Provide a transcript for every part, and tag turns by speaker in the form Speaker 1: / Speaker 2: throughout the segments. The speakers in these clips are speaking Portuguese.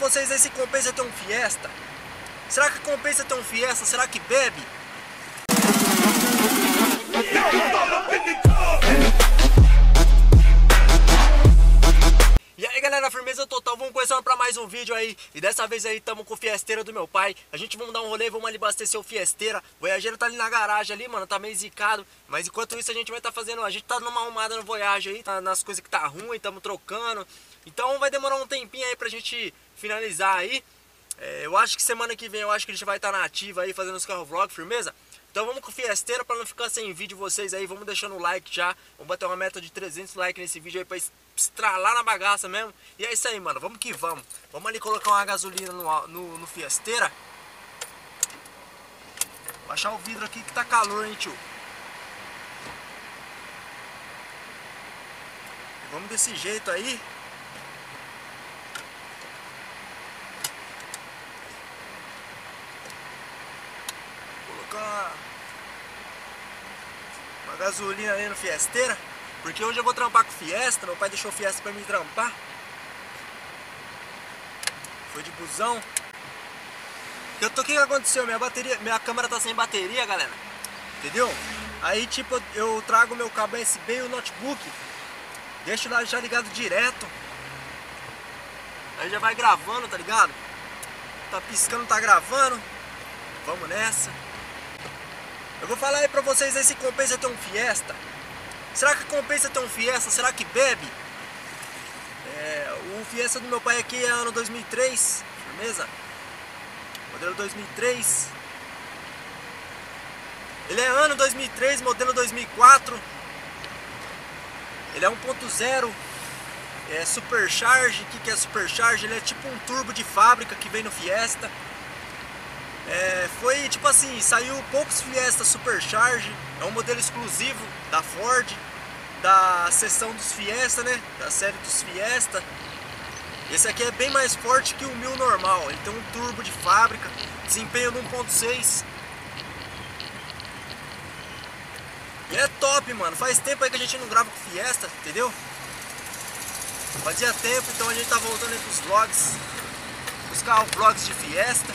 Speaker 1: vocês aí se compensa ter um Fiesta. Será que compensa ter um Fiesta? Será que bebe? E aí galera, firmeza total, vamos começando pra mais um vídeo aí. E dessa vez aí estamos com o Fiesteira do meu pai. A gente vamos dar um rolê, vamos ali abastecer o Fiesteira. O Voyageiro tá ali na garagem ali, mano, tá meio zicado. Mas enquanto isso a gente vai estar fazendo, a gente tá dando uma arrumada no Voyage aí, tá nas coisas que tá ruim, estamos trocando. Então vai demorar um tempinho aí pra gente finalizar aí. Eu acho que semana que vem a gente vai estar na ativa aí fazendo os carro vlog, firmeza? Então vamos com o Fiesteira pra não ficar sem vídeo vocês aí, vamos deixando o like já. Vamos bater uma meta de 300 likes nesse vídeo aí pra estralar na bagaça mesmo. E é isso aí, mano, vamos que vamos. Vamos ali colocar uma gasolina no Fiesteira. Baixar o vidro aqui que tá calor, hein, tio. E vamos desse jeito aí. Colocar uma gasolina ali no Fiesteira. Porque hoje eu vou trampar com Fiesta, meu pai deixou o Fiesta pra mim trampar. Foi de busão. O que aconteceu? Minha câmera tá sem bateria, galera. Entendeu? Aí tipo, eu trago meu cabo USB e o notebook. Deixo lá já ligado direto. Aí já vai gravando, tá ligado? Tá piscando, tá gravando. Vamos nessa. Eu vou falar aí pra vocês aí se compensa ter um Fiesta. Será que compensa ter um Fiesta? Será que bebe? O Fiesta do meu pai aqui é ano 2003, firmeza? Modelo 2003. Ele é ano 2003, modelo 2004. Ele é 1.0, é Supercharge. O que é Supercharge? Ele é tipo um turbo de fábrica que vem no Fiesta. Foi tipo assim, saiu poucos Fiesta Supercharge. É um modelo exclusivo da Ford, da seção dos Fiesta, né? Da série dos Fiesta. Esse aqui é bem mais forte que o 1000 normal. Ele tem um turbo de fábrica, desempenho de 1.6. E é top, mano. Faz tempo aí que a gente não grava com Fiesta, entendeu? Fazia tempo, então a gente tá voltando aí pros vlogs, os carro vlogs de Fiesta.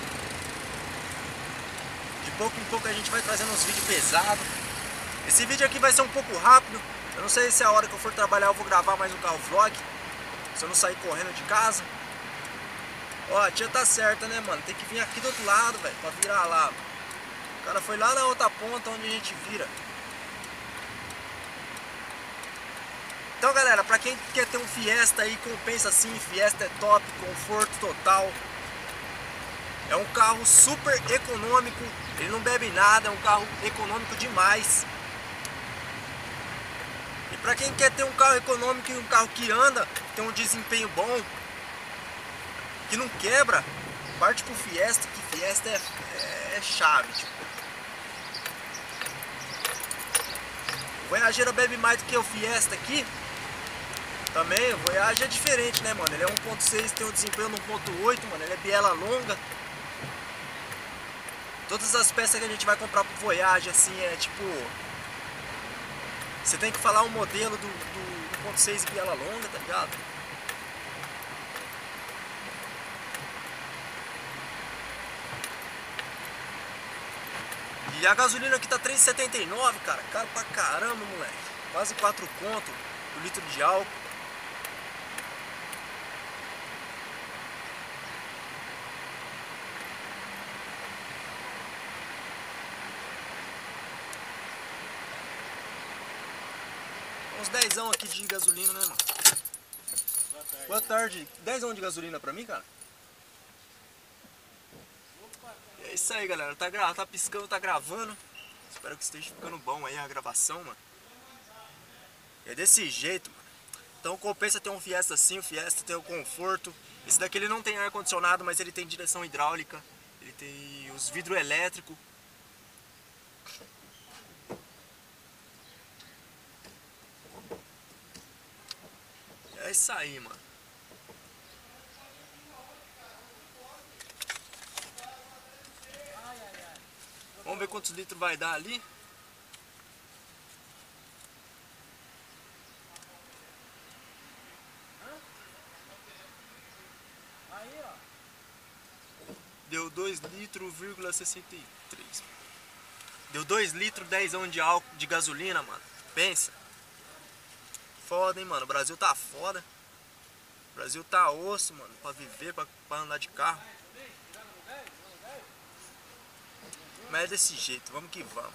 Speaker 1: De pouco em pouco a gente vai trazendo uns vídeos pesados. Esse vídeo aqui vai ser um pouco rápido. Eu não sei se a hora que eu for trabalhar eu vou gravar mais um carro vlog, se eu não sair correndo de casa. Ó, a tia tá certa, né, mano? Tem que vir aqui do outro lado, velho, pra virar lá. O cara foi lá na outra ponta onde a gente vira. Então, galera, pra quem quer ter um Fiesta aí, compensa sim. Fiesta é top, conforto total. É um carro super econômico. Ele não bebe nada, é um carro econômico demais. E pra quem quer ter um carro econômico e um carro que anda, tem um desempenho bom, que não quebra, parte pro Fiesta, que Fiesta é chave, tipo. O Voyageiro bebe mais do que o Fiesta aqui. Também o Voyage é diferente, né, mano? Ele é 1.6, tem um desempenho no 1.8, mano. Ele é biela longa. Todas as peças que a gente vai comprar pro Voyage, assim, é tipo... Você tem que falar o modelo do 1.6 e biela longa, tá ligado? E a gasolina aqui tá 3,79, cara. Caro pra caramba, moleque. Quase 4 conto o litro de álcool. Uns 10 aqui de gasolina, né, mano? Boa tarde. 10 de gasolina pra mim, cara? É isso aí, galera. Tá piscando, tá gravando. Espero que esteja ficando bom aí a gravação, mano. É desse jeito, mano. Então compensa ter um Fiesta assim. O Fiesta tem o conforto. Esse daqui ele não tem ar-condicionado, mas ele tem direção hidráulica. Ele tem os vidros elétricos. É isso aí, mano. Vamos ver quantos litros vai dar ali. Aí, ó. Deu 2,63 litros. Deu 2 litros, 10 de álcool de gasolina, mano. Pensa. Foda, hein, mano. O Brasil tá foda. O Brasil tá osso, mano. Pra viver, pra andar de carro. Mas é desse jeito. Vamos que vamos.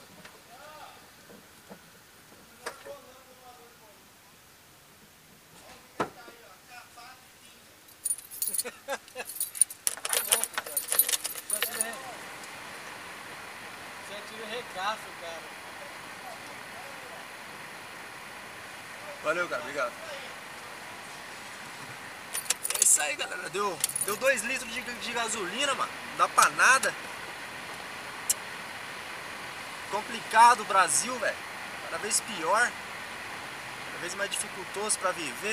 Speaker 2: Regaço, cara.
Speaker 1: Valeu, cara. Obrigado. É isso aí, galera. Deu 2 litros de gasolina, mano. Não dá pra nada. Complicado o Brasil, velho. Cada vez pior. Cada vez mais dificultoso pra viver.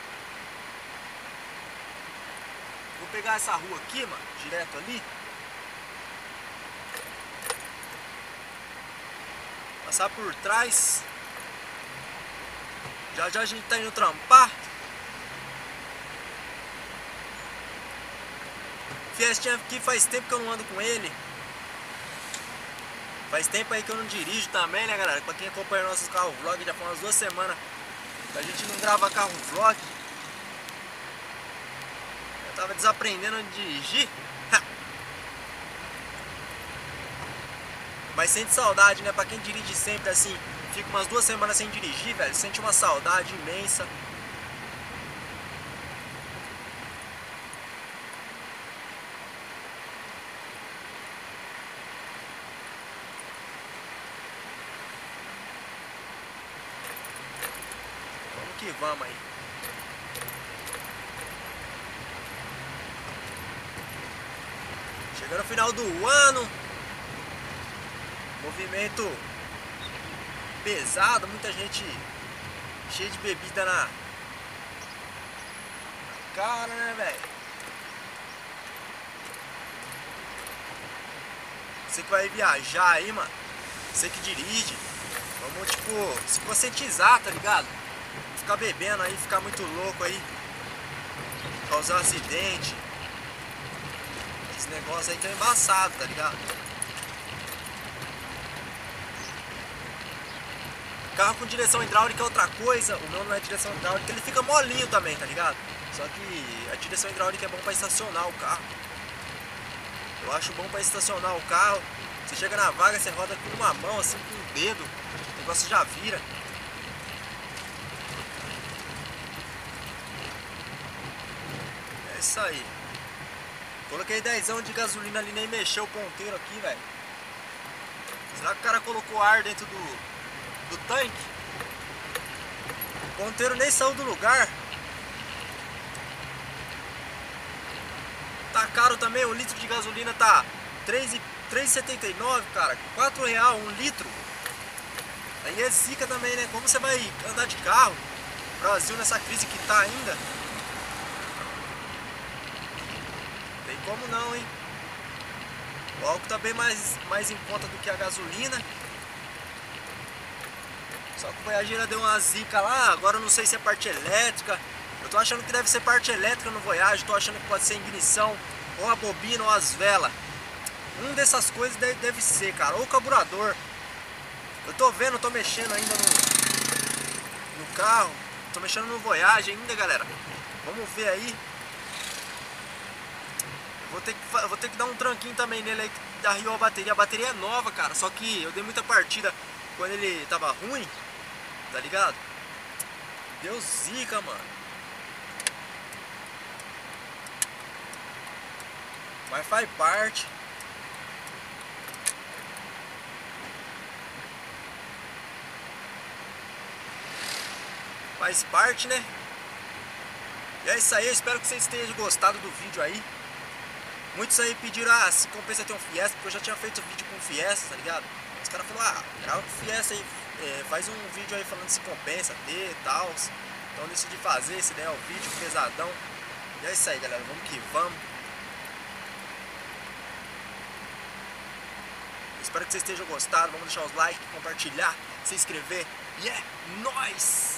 Speaker 1: Vou pegar essa rua aqui, mano. Direto ali. Passar por trás. Já já a gente tá indo trampar. Fiestinha aqui faz tempo que eu não ando com ele. Faz tempo aí que eu não dirijo também, né, galera? Pra quem acompanha nossos carro vlog, já foi umas 2 semanas que a gente não grava carro vlog. Eu tava desaprendendo a dirigir. Mas sente saudade, né? Pra quem dirige sempre assim, fica umas 2 semanas sem dirigir, velho. Sente uma saudade imensa. Vamos que vamos aí. Chegando no final do ano. Movimento pesado, muita gente cheia de bebida na cara, né, velho? Você que vai viajar aí, mano, você que dirige, vamos, tipo, se conscientizar, tá ligado? Ficar bebendo aí, ficar muito louco aí, causar acidente. Esse negócio aí que é embaçado, tá ligado? Carro com direção hidráulica é outra coisa. O meu não é direção hidráulica, ele fica molinho também, tá ligado? Só que a direção hidráulica é bom pra estacionar o carro. Eu acho bom pra estacionar o carro. Você chega na vaga, você roda com uma mão, assim, com o dedo. O negócio já vira. É isso aí. Coloquei 10 de gasolina ali, nem mexeu o ponteiro aqui, velho. Será que o cara colocou ar dentro do tanque? O ponteiro nem saiu do lugar. Tá caro também, um litro de gasolina tá R$3,79, cara. R$4 um litro. Aí é zica também, né? Como você vai andar de carro? Brasil nessa crise que tá ainda. Tem como não, hein? O álcool tá bem mais em conta do que a gasolina. Só que o Voyageira deu uma zica lá. Agora eu não sei se é parte elétrica. Eu tô achando que deve ser parte elétrica no Voyage. Tô achando que pode ser ignição, ou a bobina, ou as velas. Um dessas coisas deve ser, cara. Ou o carburador. Eu tô vendo, tô mexendo ainda no carro. Tô mexendo no Voyage ainda, galera. Vamos ver aí. Eu vou ter que dar um tranquinho também nele aí, que arriou a bateria. A bateria é nova, cara. Só que eu dei muita partida quando ele tava ruim. Tá ligado? Deu zica, mano. Mas faz parte. Faz parte, né? E é isso aí, eu espero que vocês tenham gostado do vídeo aí. Muitos aí pediram, se compensa ter um Fiesta, porque eu já tinha feito vídeo com Fiesta, tá ligado? Os caras falaram, grava com Fiesta aí, faz um vídeo aí falando se compensa ter e tal. Então eu decidi fazer esse daí, é o vídeo pesadão. E é isso aí, galera, vamos que vamos. Espero que vocês tenham gostado, vamos deixar os likes, compartilhar, se inscrever. E é nóis!